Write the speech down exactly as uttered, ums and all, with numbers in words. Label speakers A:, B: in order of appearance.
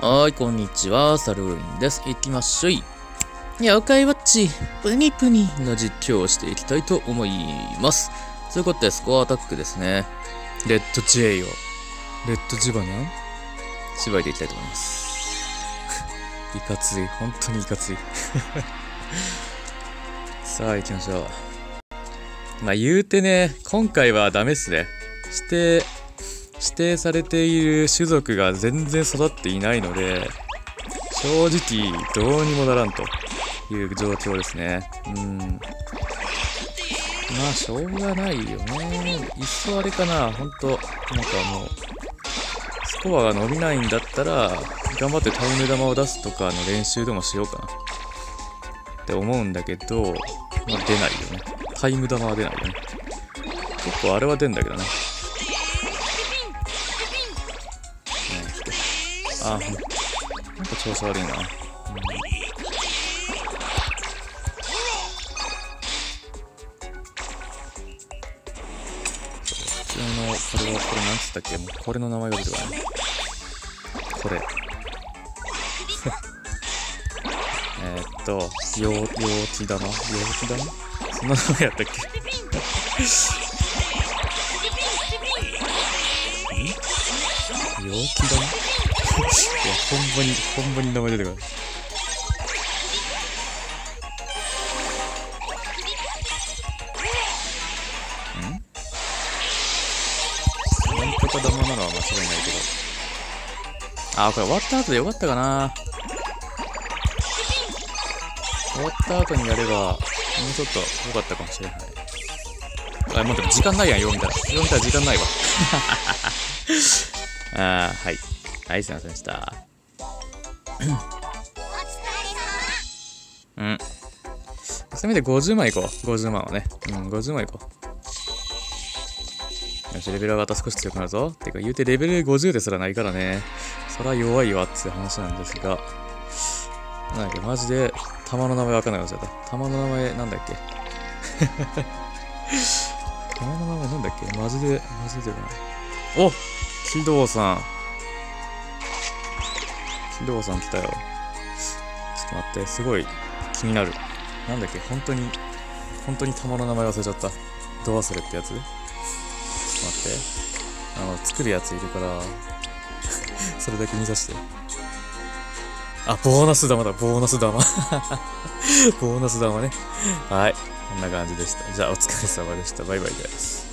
A: はーい、こんにちは、サルーインです。行きましょい。妖怪ウォッチ、プニプニの実況をしていきたいと思います。ということで、スコアアタックですね。レッド J を、レッドジバニャン縛いていきたいと思います。いかつい、本当にいかつい。さあ、行きましょう。まあ、言うてね、今回はダメっすね。指定、指定されている種族が全然育っていないので、正直どうにもならんという状況ですね。うん。まあ、しょうがないよね。いっそあれかな、ほんと、なんかもう、スコアが伸びないんだったら、頑張ってタイム玉を出すとかの練習でもしようかな。って思うんだけど、まあ、出ないよね。タイム玉は出ないよね。結構あれは出んだけどね。ああ、なんか調子悪いな。うん、普通の、これは、これなんつったっけ、もうこれの名前が出てこない。これ。えーっと、陽、陽気玉陽気玉そんな名前やったっけん陽気玉いや、ほんまに、ほんまに名前出てこない。んなんとか玉なのは間違いないけど。あー、これ終わった後でよかったかな。終わった後にやれば、もうちょっと良かったかもしれない。あ、待って、時間ないやん、よう見たら。よう見たら時間ないわ。あー、はい。はい、すいませんでした。うん。せめてごじゅうまんいこう。ごじゅうまんはね。うん、ごじゅうまんいこう。よし、レベル上がったら少し強くなるぞ。てか、言うてレベルごじゅうですらないからね。そら弱いわっていう話なんですが。なんだっけ、マジで、玉の名前わかんない忘れた。玉の名前なんだっけ玉の名前なんだっけマジで、マジでな。お機動さん。機動さん来たよ。ちょっと待って、すごい気になる。なんだっけ、本当に、本当に玉の名前忘れちゃった。ど忘れってやつ？ちょっと待って。あの、作るやついるから、それだけ見させて。あ、ボーナス玉だ、ボーナス玉。ボーナス玉ね。はい。こんな感じでした。じゃあ、お疲れ様でした。バイバイです。